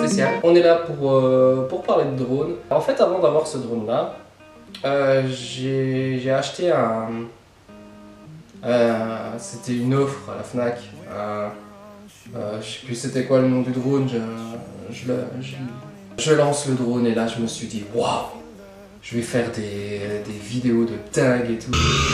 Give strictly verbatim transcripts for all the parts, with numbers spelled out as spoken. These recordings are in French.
spécial. On est là pour, euh, pour parler de drone. En fait, avant d'avoir ce drone là, euh, j'ai acheté un... Euh, c'était une offre à la Fnac. Euh, euh, je sais plus c'était quoi le nom du drone. Je, je, le, je, je lance le drone et là je me suis dit waouh, je vais faire des, des vidéos de dingue et tout.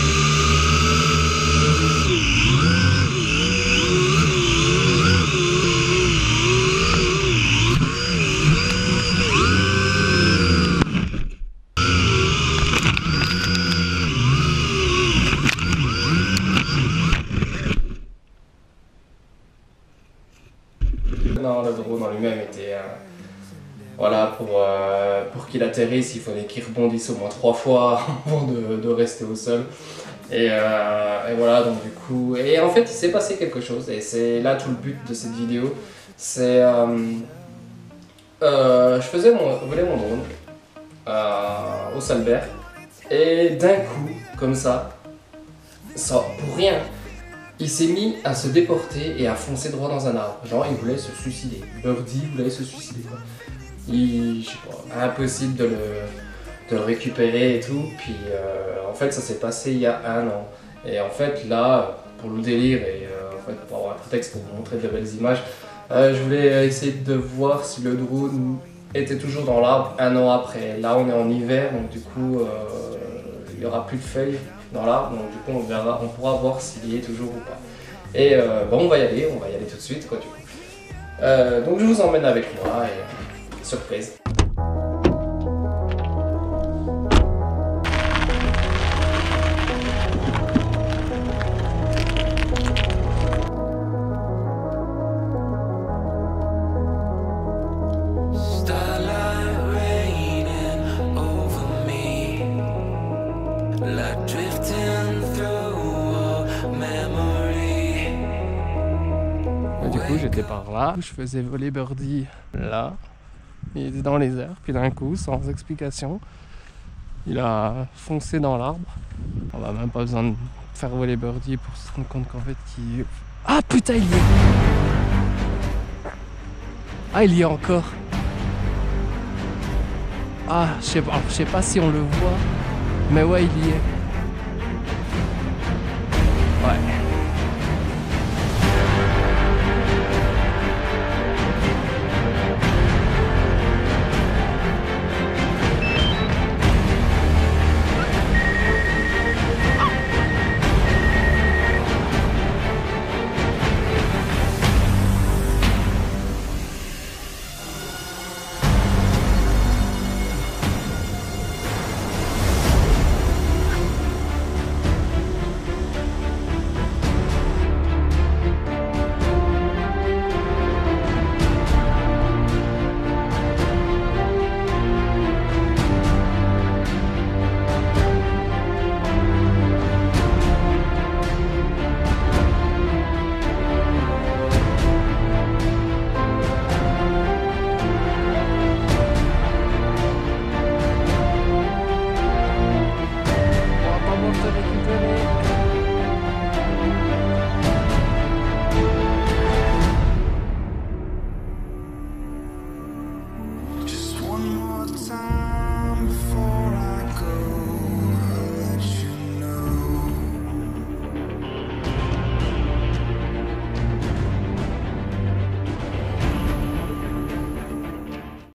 Non, le drone en lui-même était... Euh, voilà, pour, euh, pour qu'il atterrisse, il fallait qu'il rebondisse au moins trois fois avant de, de rester au sol. Et, euh, et voilà, donc du coup... Et en fait, il s'est passé quelque chose, et c'est là tout le but de cette vidéo. C'est... Euh, euh, je faisais mon, voler mon drone euh, au Salbert, et d'un coup, comme ça, ça, pour rien, il s'est mis à se déporter et à foncer droit dans un arbre. Genre, il voulait se suicider. Birdie voulait se suicider, quoi. Il, je sais pas, impossible de le, de le récupérer et tout. Puis, euh, en fait, ça s'est passé il y a un an. Et en fait, là, pour le délire et euh, en fait, pour avoir un prétexte pour vous montrer de belles images, euh, je voulais essayer de voir si le drone était toujours dans l'arbre un an après. Là, on est en hiver, donc du coup, euh, il n'y aura plus de feuilles dans l'arbre, donc du coup on verra, on pourra voir s'il y est toujours ou pas. Et euh, bon, on va y aller, on va y aller tout de suite quoi du coup. Euh, donc je vous emmène avec moi et euh, surprise. Du coup j'étais par là, je faisais voler Birdie là, il était dans les airs, puis d'un coup, sans explication, il a foncé dans l'arbre. On n'a même pas besoin de faire voler Birdie pour se rendre compte qu'en fait il... Ah putain, il y est! Ah, il y est encore! Ah, je sais pas, je sais pas si on le voit, mais ouais, il y est. Ouais.